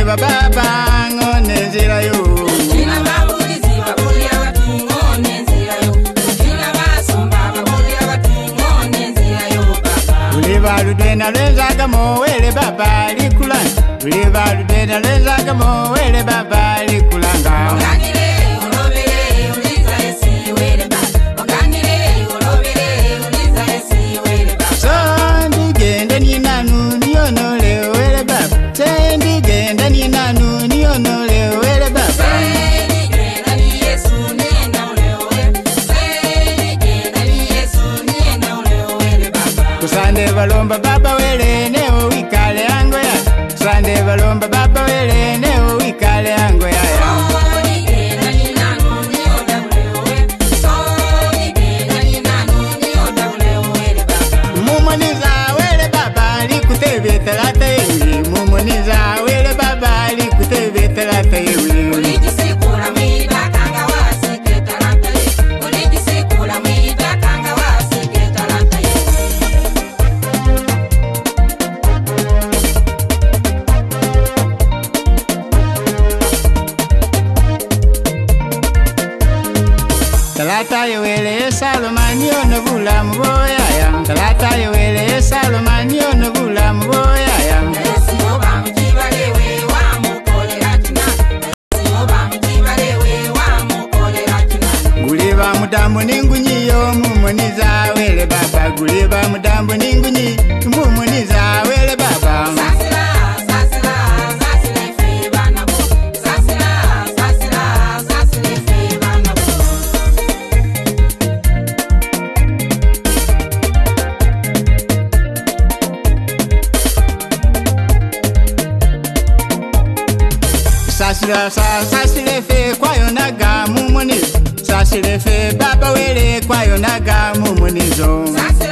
balumba baba ngone nzira yo. China babulizi babulia watu ngone nzira yo. China basomba babulia watu ngone nzira yo baba. Uliva ludena lenzaga mowele baba likulanga. Uliva ludena lenzaga mowele baba likulanga. Ongangile ulobele uliza esi wele baba. Ongangile ulobele uliza esi wele baba. Sondi genda ni nanu nionole wele baba. Sendi genda ni nanu nionole wele baba. Sendi genda ni Yesu nienda ulewe. Sendi genda ni Yesu nienda ulewe baba. Kusande balomba baba wele neo wikale ango ya. Kusande balomba baba wele neo wikale ango ya. Sondi genda ni nanu nienda ulewe. Sondi genda ni nanu nienda ulewe baba. Mumoniza wele baba likutebe talata yewe. Mumoniza wele baba likutebe talata yewe. Ulijisikula mwida kanga wasike talanta ye. Ulijisikula mwida kanga wasike talanta ye. Talata yewele Salomani ono bula mboya ya. Talata yewele Salomani ono bula mboya ya. Esi oba mkibalewe wa mukolera kina. Esi oba mkibalewe wa mukolera kina. Guliba mudambu ningunyiyo mumoniza wele baba. Guliba mudambu ningunyi mumoniza wele baba. Sasila, sasila, sasile fe banabo. Sasila, sasila, sasile fe banabo. Sasile fe kwayo naga mumonizo. Sasile fe baba wele kwayo naga mumonizo. Sasila,